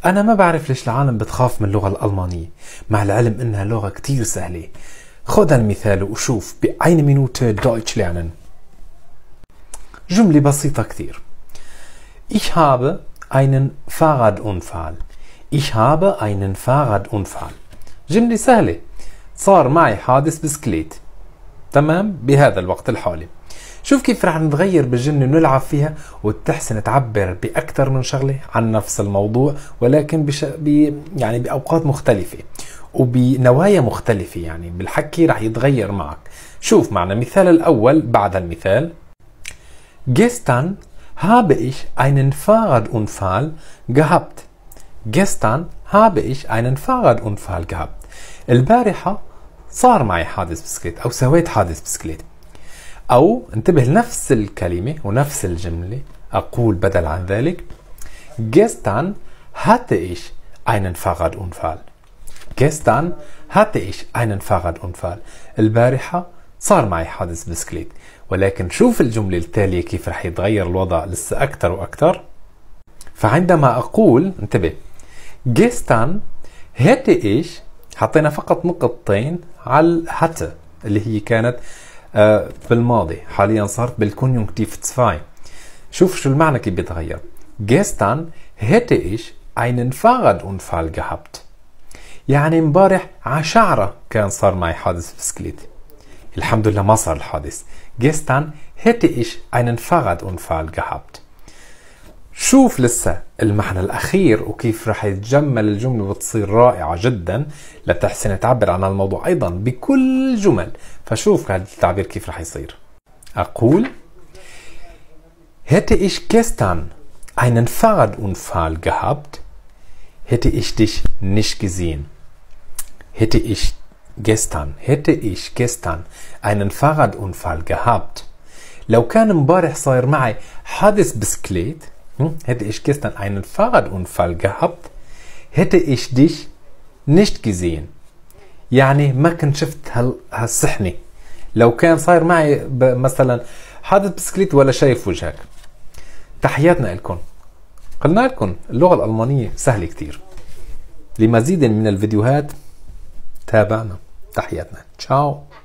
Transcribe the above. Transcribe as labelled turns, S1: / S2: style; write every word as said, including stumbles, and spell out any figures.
S1: أنا ما بعرف ليش العالم بتخاف من اللغة الألمانية مع العلم إنها لغة كتير سهلة. خذ المثال وشوف بأين مينوت دويتش lernen. جملة بسيطة كتير. Ich habe einen Fahrradunfall. Ich habe einen Fahrradunfall. جملة سهلة. صار معي حادث بسكليت. تمام؟ بهذا الوقت الحالي. شوف كيف رح نتغير بالجملة ونلعب فيها وتحسن تعبر بأكثر من شغلة عن نفس الموضوع، ولكن بش... ب... يعني بأوقات مختلفة وبنوايا مختلفة. يعني بالحكي رح يتغير معك. شوف معنا المثال الأول بعد المثال. Gestern habe ich einen Fahrradunfall gehabt. Gestern habe ich einen Fahrradunfall gehabt. البارحة صار معي حادث بسكليت أو سويت حادث بسكليت. أو انتبه لنفس الكلمة ونفس الجملة، أقول بدل عن ذلك Gestern hatte ich einen Fahrradunfall. Gestern hatte ich einen Fahrradunfall. البارحة صار معي حادث بسكليت. ولكن شوف الجملة التالية كيف رح يتغير الوضع لسه أكثر وأكثر. فعندما أقول انتبه Gestern hätte ich، حطينا فقط نقطتين على hatte اللي هي كانت آه بالماضي، حاليا صارت بالكونيونكتيف zwei. شوف شو المعنى كيف بيتغير. Gestern hätte ich einen Fahrradunfall gehabt. يعني امبارح عشعرة كان صار معي حادث بسكليت. الحمد لله ما صار الحادث. Gestern hätte ich einen Fahrradunfall gehabt. شوف لسه المعنى الأخير وكيف رح يتجمل الجملة وتصير رائعة جدا لتحسن تعبر عن الموضوع أيضا بكل جمل. فشوف هذا التعبير كيف رح يصير. أقول hätte ich gestern einen Fahrradunfall gehabt, hätte ich dich nicht gesehen. Hätte ich gestern hätte ich gestern einen Fahrradunfall gehabt. لو كان امبارح صاير معي حادث بسكليت، hätte ich gestern einen Fahrradunfall gehabt, hätte ich dich nicht gesehen. يعني ما كنت شفت هالصحنة لو كان صاير معي مثلا حادث بسكليت ولا شايف وجهك. تحياتنا لكم. قلنا لكم اللغة الألمانية سهلة كتير. لمزيد من الفيديوهات تابعنا. تحياتنا. تشاو.